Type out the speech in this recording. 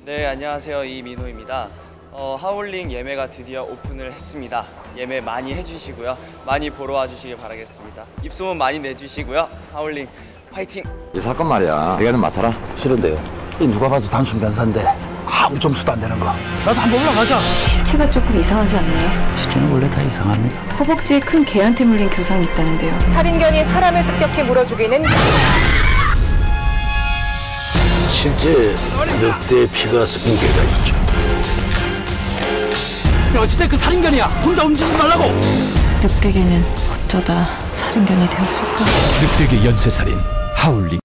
네, 안녕하세요. 이민호입니다. 하울링 예매가 드디어 오픈을 했습니다. 예매 많이 해주시고요. 많이 보러 와주시길 바라겠습니다. 입소문 많이 내주시고요. 하울링 파이팅! 이 사건 말이야, 내가 좀 맡아라. 싫은데요. 이 누가 봐도 단순 변사인데 아무 점수도 안 되는 거. 나도 한번 올라가자. 시체가 조금 이상하지 않나요? 시체는 원래 다 이상합니다. 허벅지에 큰 개한테 물린 교상이 있다는데요. 살인견이 사람을 습격해 물어 죽이는 실제 늑대의 피가 섞인 개가 있죠. 어찌됐든 그 살인견이야. 혼자 움직이지 말라고. 늑대개는 어쩌다 살인견이 되었을까? 늑대계 연쇄살인 하울링.